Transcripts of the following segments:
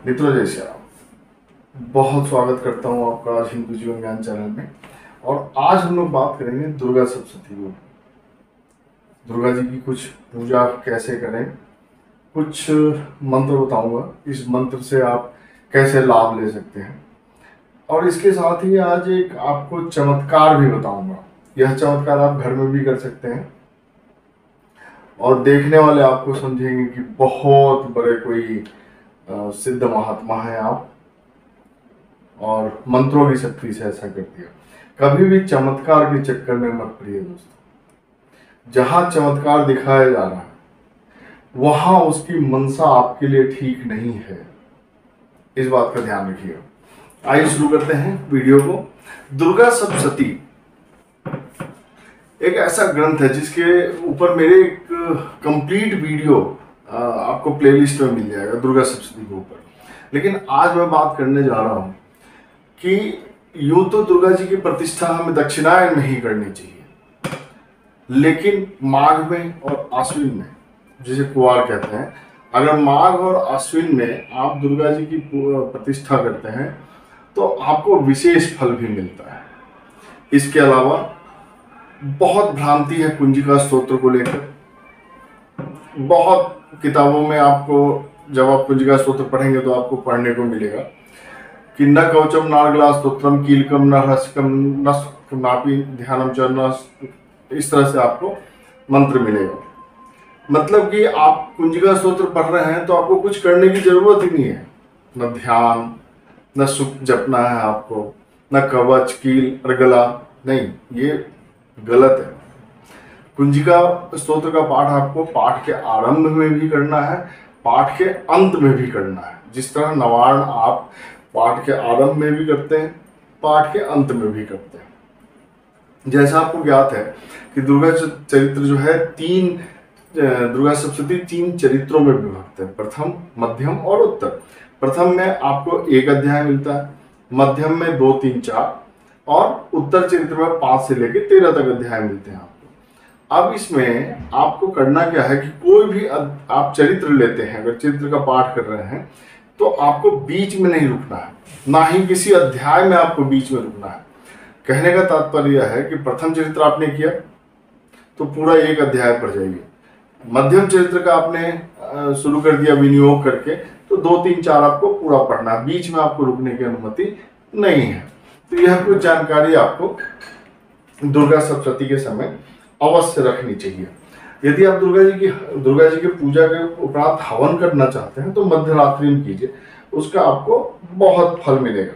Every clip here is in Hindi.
मित्रों जय श्री राम। बहुत स्वागत करता हूँ आपका आज हिंदू जीवन ज्ञान चैनल में। और आज हम लोग बात करेंगे दुर्गा सप्तशती को। दुर्गा जी की कुछ पूजा कैसे करें, कुछ मंत्र बताऊंगा, इस मंत्र से आप कैसे लाभ ले सकते हैं। और इसके साथ ही आज एक आपको चमत्कार भी बताऊंगा। यह चमत्कार आप घर में भी कर सकते हैं और देखने वाले आपको समझेंगे कि बहुत बड़े कोई सिद्ध महात्मा है आप, और मंत्रों की शक्ति से ऐसा कर दिया। कभी भी चमत्कार के चक्कर में मत पड़िए दोस्तों। जहां चमत्कार दिखाया जा रहा है वहां उसकी मंशा आपके लिए ठीक नहीं है, इस बात का ध्यान रखिएगा। आइए शुरू करते हैं वीडियो को। दुर्गा सप्तशती एक ऐसा ग्रंथ है जिसके ऊपर मेरे एक कंप्लीट वीडियो आपको प्लेलिस्ट में मिल जाएगा दुर्गा सप्तशती के ऊपर। लेकिन आज मैं बात करने जा रहा हूं कि यूं तो दुर्गा जी की प्रतिष्ठा हमें दक्षिणायन में ही करनी चाहिए, लेकिन माघ में और आश्विन में, जिसे कुआर कहते हैं, अगर माघ और आश्विन में आप दुर्गा जी की प्रतिष्ठा करते हैं तो आपको विशेष फल भी मिलता है। इसके अलावा बहुत भ्रांति है कुंजिका स्तोत्र को लेकर। बहुत किताबों में आपको, जब आप कुंजिका स्तोत्र पढ़ेंगे तो आपको पढ़ने को मिलेगा कि न कवचम नारगला स्तोत्रम कीलकम न हस्कम न नापी ध्यानम चरण, इस तरह से आपको मंत्र मिलेगा। मतलब कि आप कुंजिका स्तोत्र पढ़ रहे हैं तो आपको कुछ करने की जरूरत ही नहीं है। न ध्यान, न सुख जपना है आपको, न कवच कील अर्गला, नहीं, ये गलत है। कुंजिका स्तोत्र का पाठ आपको पाठ के आरंभ में भी करना है, पाठ के अंत में भी करना है। जिस तरह नवार्ण आप पाठ के आरंभ में भी करते हैं, पाठ के अंत में भी करते हैं। जैसा आपको ज्ञात है कि दुर्गा चरित्र जो है दुर्गा सप्तशती 3 चरित्रों में विभक्त है, प्रथम, मध्यम और उत्तर। प्रथम में आपको 1 अध्याय मिलता है, मध्यम में 2, 3, 4 और उत्तर चरित्र में 5 से लेकर 13 तक अध्याय मिलते हैं आपको। अब इसमें आपको करना क्या है कि कोई भी आप चरित्र लेते हैं, अगर चरित्र का पाठ कर रहे हैं तो आपको बीच में नहीं रुकना है, ना ही किसी अध्याय में आपको बीच में रुकना है। कहने का तात्पर्य यह है कि प्रथम चरित्र आपने किया तो पूरा 1 अध्याय पढ़ जाइए। मध्यम चरित्र का आपने शुरू कर दिया विनियोग करके तो 2, 3, 4 आपको पूरा पढ़ना है, बीच में आपको रुकने की अनुमति नहीं है। तो यह कुछ जानकारी आपको दुर्गा सप्तशती के समय अवश्य रखनी चाहिए। यदि आप दुर्गा जी की पूजा के उपरांत हवन करना चाहते हैं तो मध्यरात्रि में कीजिए, उसका आपको बहुत फल मिलेगा।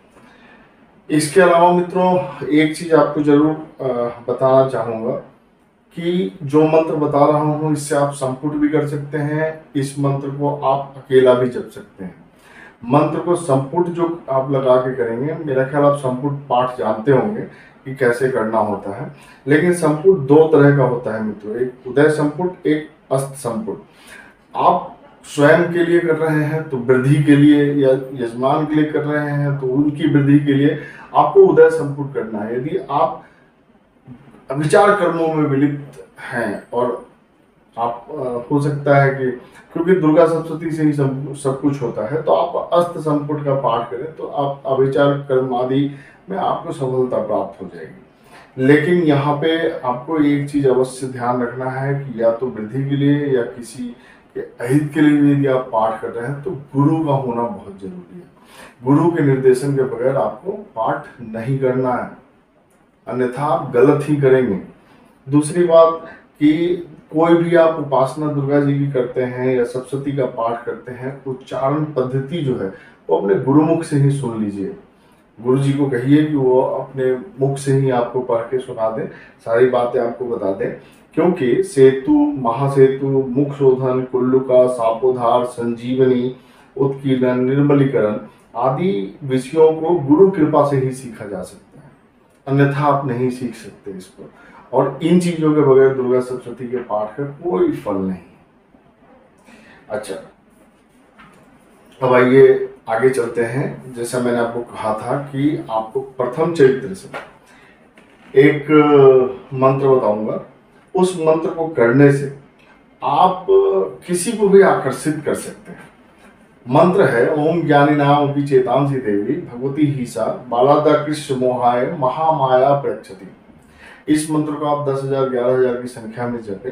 इसके अलावा मित्रों एक चीज आपको जरूर बताना चाहूंगा कि जो मंत्र बता रहा हूं इससे आप संपुट भी कर सकते हैं। इस मंत्र को आप अकेला भी जप सकते हैं। मंत्र को संपुट जो आप लगा के करेंगे, मेरा ख्याल आप संपुट पाठ जानते होंगे कि कैसे करना होता है। लेकिन संपुट 2 तरह का होता है मित्रों, एक उदय संपुट, एक अस्त संपुट। आप स्वयं के लिए कर रहे हैं तो वृद्धि के लिए, या यजमान के लिए कर रहे हैं तो उनकी वृद्धि के लिए आपको उदय संपुट करना है। यदि आप विचार कर्मों में विलिप्त हैं और आप हो सकता है कि क्योंकि दुर्गा सप्तशती से ही सब कुछ होता है, तो आप अस्त संपुट का पाठ करें तो आप अविचार कर्म आदि में आपको सफलता प्राप्त हो जाएगी। लेकिन यहाँ पे आपको एक चीज अवश्य ध्यान रखना है कि या तो वृद्धि के लिए या किसी के अहित के लिए यदि आप पाठ कर रहे हैं तो गुरु का होना बहुत जरूरी है। गुरु के निर्देशन के बगैर आपको पाठ नहीं करना है, अन्यथा आप गलत ही करेंगे। दूसरी बात कि कोई भी आप उपासना दुर्गा जी की करते हैं या सप्तशती का पाठ करते हैं, उच्चारण पद्धति जो है वो अपने गुरुमुख से ही सुन लीजिए। गुरु जी को कहिए कि वो अपने मुख से ही आपको पढ़ के सुना दें, सारी बातें आपको बता दें। क्योंकि सेतु, महासेतु, मुख शोधन, कुल्लुका, सापोद्धार, संजीवनी, उत्कीर्णन, निर्मलीकरण आदि विषयों को गुरु कृपा से ही सीखा जा सकता है, अन्यथा आप नहीं सीख सकते इसको। और इन चीजों के बगैर दुर्गा सप्तशती के पाठ का कोई फल नहीं। अच्छा, अब आइए आगे चलते हैं। जैसा मैंने आपको कहा था कि आपको प्रथम चरित्र से एक मंत्र बताऊंगा, उस मंत्र को करने से आप किसी को भी आकर्षित कर सकते हैं। मंत्र है ओम ज्ञानी नाम की चेतांसी देवी भगवती ही सा बालादा कृष्ण मोहाय महामाया प्रक्षति। इस मंत्र को आप 10,000 11,000 की संख्या में जपें,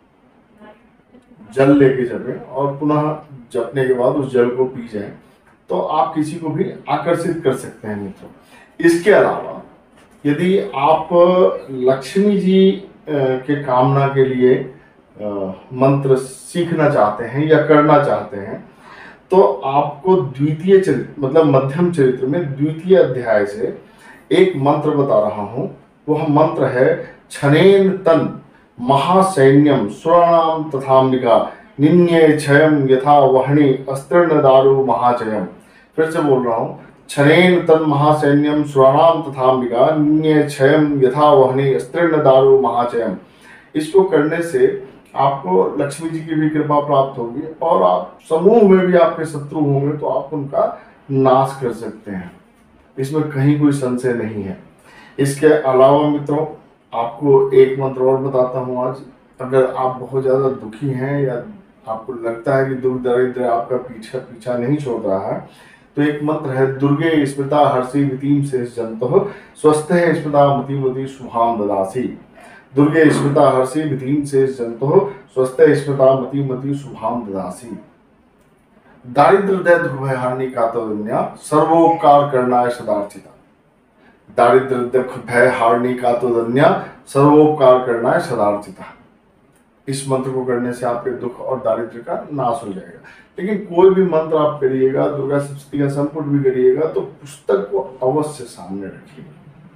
जल लेके जपें और पुनः जपने के बाद उस जल को पी जाएं तो आप किसी को भी आकर्षित कर सकते हैं मित्रों। इसके अलावा यदि आप लक्ष्मी जी के कामना के लिए मंत्र सीखना चाहते हैं या करना चाहते हैं तो आपको द्वितीय चरित्र मतलब मध्यम चरित्र में द्वितीय अध्याय से एक मंत्र बता रहा हूं। वह मंत्र है छनेन तन महासैन्यम सुराणाम तथाम्बिका निन्ये क्षयम यथा वहनी अस्त्रण दारु महाचयम। फिर से बोल रहा हूं, छनेन तन महासैन्यम सुराणाम तथाम्बिका निन्ये क्षयम यथा वहनी अस्त्रण दारु महाचयम। इसको करने से आपको लक्ष्मी जी की भी कृपा प्राप्त होगी और आप समूह में भी आपके शत्रु होंगे तो आप उनका नाश कर सकते हैं, इसमें कहीं कोई संशय नहीं है। इसके अलावा मित्रों आपको एक मंत्र और बताता हूँ आज। अगर आप बहुत ज़्यादा दुखी हैं या आपको लगता है कि दुख दरिद्र आपका पीछा नहीं छोड़ रहा है तो एक मंत्र है दुर्गे स्मृता हर्षि वितीम से जंतु स्वस्थ है स्मृता मति मति शुभाम ददासी। दुर्गे स्मृता हर्षि विधीम से जंतु स्वस्थ स्मृता मति मति शुभाम ददासी। दारिद्र दय दुख भय हानि का तो दुनिया सर्वोपकार करना है सदार्चिता। दारिद्र दुख भय हारने का तो दुनिया सर्वोपकार करना है सदार्चिता। इस मंत्र को करने से आपके दुख और दारिद्र का नाश हो जाएगा। लेकिन कोई भी मंत्र आप करिएगा, दुर्गा सप्तशती का संपुट भी करिएगा तो पुस्तक को अवश्य सामने रखिएगा।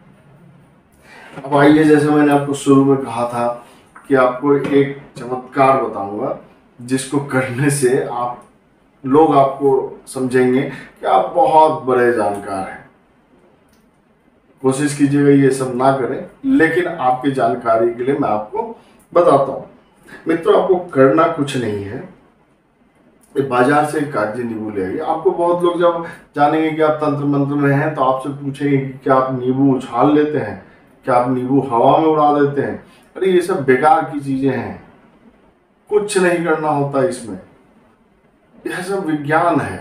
अब आइए, जैसे मैंने आपको शुरू में कहा था कि आपको एक चमत्कार बताऊंगा जिसको करने से लोग आपको समझेंगे कि आप बहुत बड़े जानकार हैं। कोशिश कीजिएगा ये सब ना करें, लेकिन आपकी जानकारी के लिए मैं आपको बताता हूँ। मित्रों आपको करना कुछ नहीं है, बाजार से कागजी नींबू ले आइए। आपको बहुत लोग जब जानेंगे कि आप तंत्र मंत्र में हैं तो आपसे पूछेंगे कि क्या आप नींबू उछाल लेते हैं, क्या आप नींबू हवा में उड़ा देते हैं। अरे ये सब बेकार की चीजें हैं, कुछ नहीं करना होता इसमें, यह सब विज्ञान है।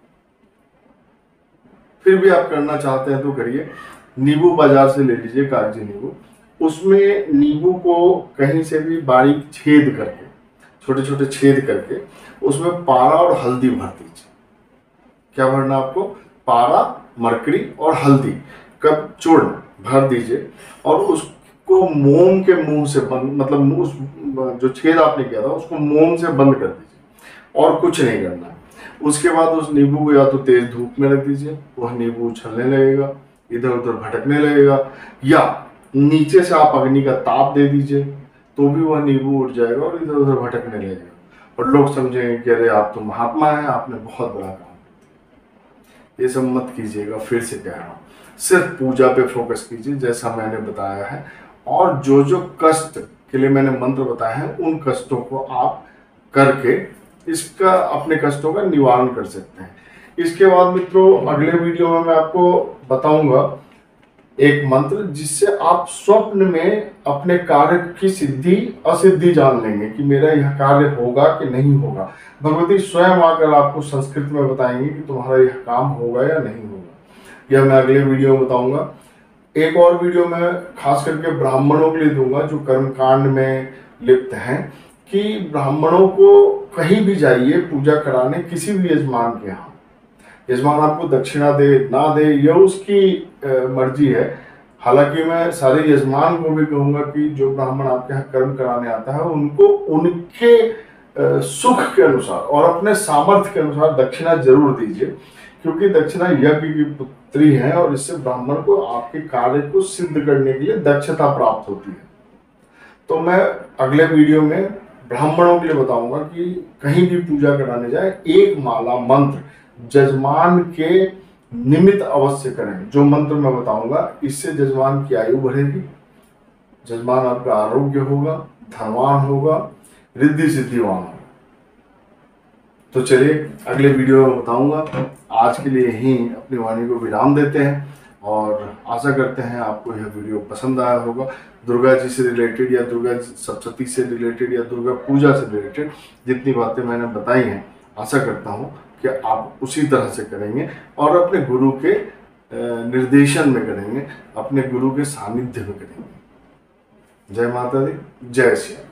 फिर भी आप करना चाहते हैं तो करिए। नींबू बाजार से ले लीजिए, कागजी नींबू। उसमें नींबू को कहीं से भी बारीक छेद करके, छोटे छोटे छेद करके उसमें पारा और हल्दी भर दीजिए। क्या भरना आपको? पारा, मरकरी और हल्दी का चूर्ण भर दीजिए और उसको मोम के मुंह से बंद, मतलब उस जो छेद आपने किया था उसको मोम से बंद कर दीजिए और कुछ नहीं करना है। उसके बाद उस नींबू को या तो तेज धूप में रख दीजिए, वह नींबू उछलने लगेगा, इधर उधर भटकने लगेगा, या नीचे से आप अग्नि का ताप दे दीजिए तो भी वह नींबू उठ जाएगा और इधर उधर भटकने लगेगा और लोग समझेंगे कि अरे आप तो महात्मा हैं, आपने बहुत बड़ा काम किया। ये सब मत कीजिएगा, फिर से कह रहा हूँ, सिर्फ पूजा पे फोकस कीजिए जैसा मैंने बताया है। और जो जो कष्ट के लिए मैंने मंत्र बताए हैं उन कष्टों को आप करके इसका अपने कष्टों का निवारण कर सकते हैं। इसके बाद मित्रों अगले वीडियो में मैं आपको बताऊंगा एक मंत्र जिससे आप स्वप्न में अपने कार्य की सिद्धि असिद्धि जान लेंगे कि मेरा यह कार्य होगा कि नहीं होगा। भगवती स्वयं आकर आपको संस्कृत में बताएंगे कि तुम्हारा यह काम होगा या नहीं होगा। यह मैं अगले वीडियो में बताऊंगा। एक और वीडियो में खास करके ब्राह्मणों के लिए दूंगा जो कर्मकांड में लिप्त हैं, कि ब्राह्मणों को कहीं भी जाइए पूजा कराने किसी भी यजमान के यहाँ, यजमान आपको दक्षिणा दे ना दे यह उसकी मर्जी है। हालांकि मैं सारे यजमान को भी कहूंगा कि जो ब्राह्मण आपके यहाँ कर्म कराने आता है उनको उनके सुख के अनुसार और अपने सामर्थ्य के अनुसार दक्षिणा जरूर दीजिए, क्योंकि दक्षिणा यज्ञ की पुत्री है और इससे ब्राह्मण को आपके कार्य को सिद्ध करने के लिए दक्षता प्राप्त होती है। तो मैं अगले वीडियो में ब्राह्मणों के लिए बताऊंगा कि कहीं भी पूजा कराने जाए एक माला मंत्र जजमान के निमित्त अवश्य करें। जो मंत्र मैं बताऊंगा इससे जजमान की आयु बढ़ेगी, जजमान आपका आरोग्य होगा, धनवान होगा, रिद्धि सिद्धिवान होगा। तो चलिए अगले वीडियो में बताऊंगा। आज के लिए यहीं अपनी वाणी को विराम देते हैं और आशा करते हैं आपको यह वीडियो पसंद आया होगा। दुर्गा जी से रिलेटेड या दुर्गा सप्तशती से रिलेटेड या दुर्गा पूजा से रिलेटेड जितनी बातें मैंने बताई हैं, आशा करता हूँ कि आप उसी तरह से करेंगे और अपने गुरु के निर्देशन में करेंगे, अपने गुरु के सानिध्य में करेंगे। जय माता दी, जय श्री राम।